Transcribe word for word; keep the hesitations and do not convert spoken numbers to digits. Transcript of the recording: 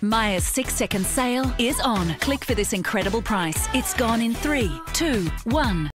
Myer's six-second sale is on. Click for this incredible price. It's gone in three, two, one.